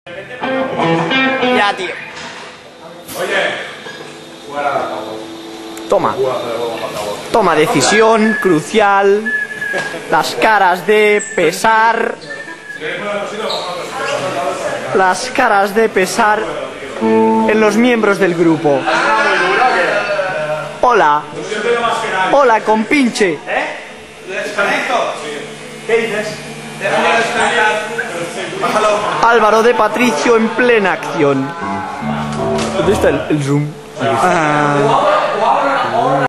Ya, tío. Oye, fuera de altavoz. Toma. Toma decisión crucial. Las caras de pesar. Las caras de pesar en los miembros del grupo. Hola. Hola, compinche. ¿Desconecto? ¿Qué dices? Déjame desconectar. Bájalo. Álvaro de Patricio en plena acción. ¿Dónde está el zoom?